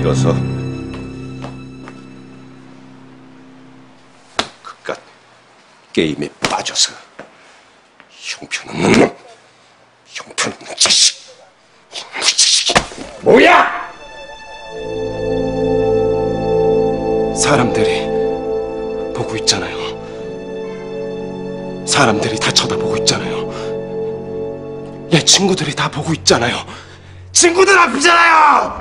싫어서 그깟 게임에 빠져서 형편없는 놈, 형편없는 자식, 이놈의 자식이 뭐야? 사람들이 보고 있잖아요. 사람들이 다 쳐다보고 있잖아요. 얘 친구들이 다 보고 있잖아요. 친구들 앞이잖아요!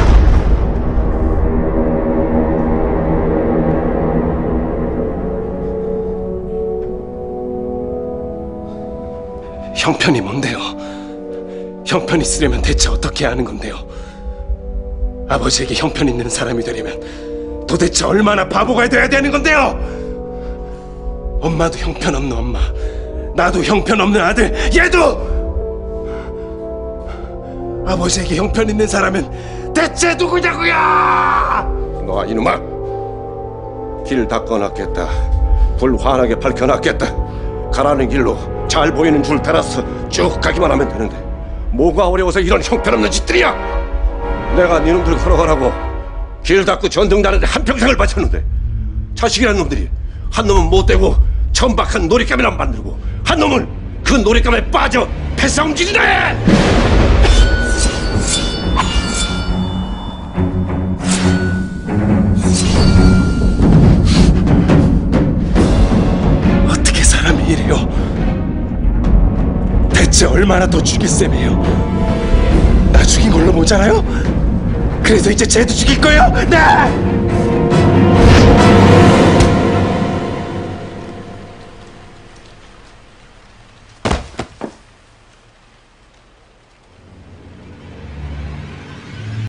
형편이 뭔데요? 형편 있으려면 대체 어떻게 하는 건데요? 아버지에게 형편 있는 사람이 되려면 도대체 얼마나 바보가 돼야 되는 건데요? 엄마도 형편없는 엄마, 나도 형편없는 아들, 얘도! 아버지에게 형편 있는 사람은 대체 누구냐고요! 너 이놈아, 길 닦아놨겠다. 불 환하게 밝혀놨겠다. 가라는 길로 잘 보이는 줄 따라서 쭉 가기만 하면 되는데 뭐가 어려워서 이런 형편없는 짓들이야. 내가 니놈들 걸어가라고 길 닦고 전등 다는데 한평생을 바쳤는데 자식이라는 놈들이 한 놈은 못되고 천박한 놀잇감이나 만들고 한 놈은 그 놀잇감에 빠져 패싸움 지르네. 어떻게 사람이 이래요? 대체 얼마나 더 죽일 셈이에요? 나 죽인 걸로 모자라요? 그래서 이제 쟤도 죽일 거예요? 네!